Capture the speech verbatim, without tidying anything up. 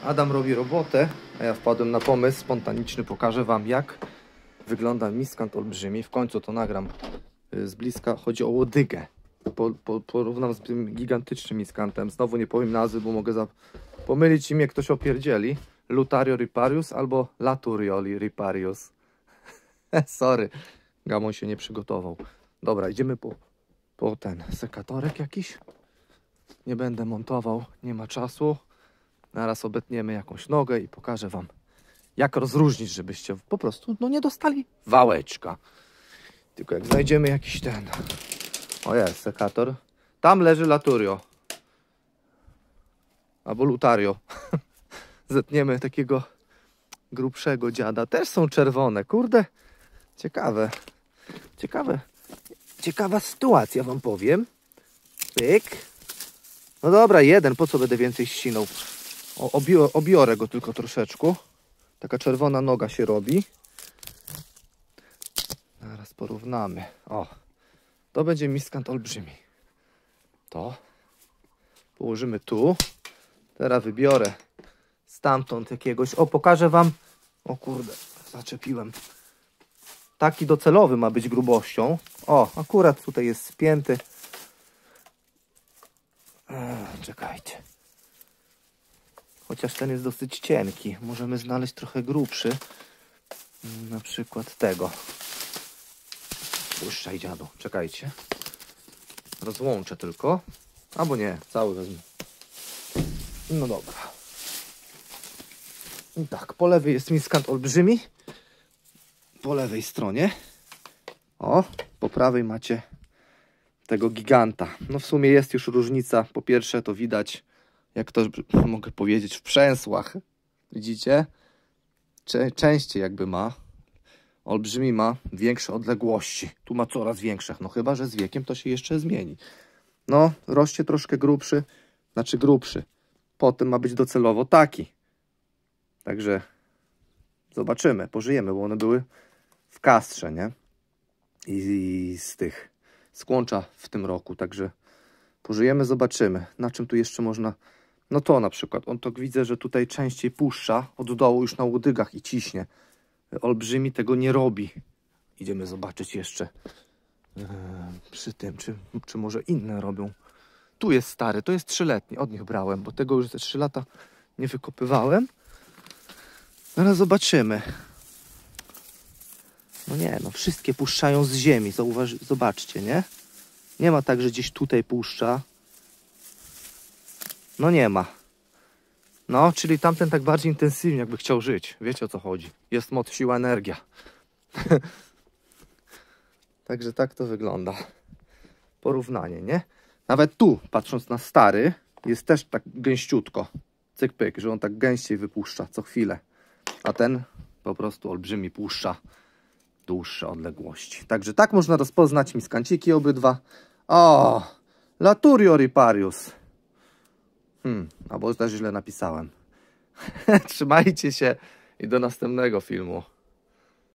Adam robi robotę, a ja wpadłem na pomysł spontaniczny. Pokażę wam, jak wygląda miskant olbrzymi. W końcu to nagram z bliska. Chodzi o łodygę. Po, po, porównam z tym gigantycznym miskantem. Znowu nie powiem nazwy, bo mogę za... pomylić imię, ktoś opierdzieli. Lutario riparius albo Laturioli riparius. Sorry, Gamon się nie przygotował. Dobra, idziemy po, po ten sekatorek jakiś. Nie będę montował, nie ma czasu. Zaraz obetniemy jakąś nogę i pokażę wam, jak rozróżnić, żebyście po prostu no, nie dostali wałeczka. Tylko jak znajdziemy jakiś ten... O jest, sekator. Tam leży Laturio. Albo Lutario. Zetniemy takiego grubszego dziada. Też są czerwone. Kurde, ciekawe. Ciekawe. Ciekawa sytuacja wam powiem. Pyk. No dobra, jeden. Po co będę więcej ścinał? O, obi obiorę go tylko troszeczkę. Taka czerwona noga się robi. Zaraz porównamy. O, to będzie miskant olbrzymi. To położymy tu. Teraz wybiorę stamtąd jakiegoś. O, pokażę wam. O kurde, zaczepiłem. Taki docelowy ma być grubością. O, akurat tutaj jest spięty. Eee, czekajcie. Chociaż ten jest dosyć cienki. Możemy znaleźć trochę grubszy. Na przykład tego. Puszczaj, dziadu. Czekajcie. Rozłączę tylko. Albo nie, cały wezmę. No dobra. I tak, po lewej jest miskant olbrzymi. Po lewej stronie. O, po prawej macie tego giganta. No w sumie jest już różnica. Po pierwsze to widać, jak to mogę powiedzieć, w przęsłach. Widzicie? Cze częściej jakby ma. Olbrzymi ma większe odległości. Tu ma coraz większe. No chyba, że z wiekiem to się jeszcze zmieni. No, rośnie troszkę grubszy. Znaczy grubszy. Potem ma być docelowo taki. Także zobaczymy, pożyjemy, bo one były w kastrze, nie? I z tych skłącza w tym roku. Także pożyjemy, zobaczymy. Na czym tu jeszcze można... No to na przykład. On to widzę, że tutaj częściej puszcza od dołu już na łodygach i ciśnie. Olbrzymi tego nie robi. Idziemy zobaczyć jeszcze yy, przy tym, czy, czy może inne robią. Tu jest stary, to jest trzyletni. Od nich brałem, bo tego już ze trzy lata nie wykopywałem. Zaraz zobaczymy. No nie, no wszystkie puszczają z ziemi. Zauważ, zobaczcie, nie? Nie ma tak, że gdzieś tutaj puszcza. No nie ma. No, czyli tamten tak bardziej intensywnie jakby chciał żyć. Wiecie, o co chodzi. Jest moc, siła, energia. Także tak to wygląda. Porównanie, nie? Nawet tu, patrząc na stary, jest też tak gęściutko. Cyk pyk, że on tak gęściej wypuszcza co chwilę. A ten po prostu olbrzymi puszcza dłuższe odległości. Także tak można rozpoznać miskanciki obydwa. O! Laturio riparius. Hmm, albo też źle napisałem. Trzymajcie się i do następnego filmu.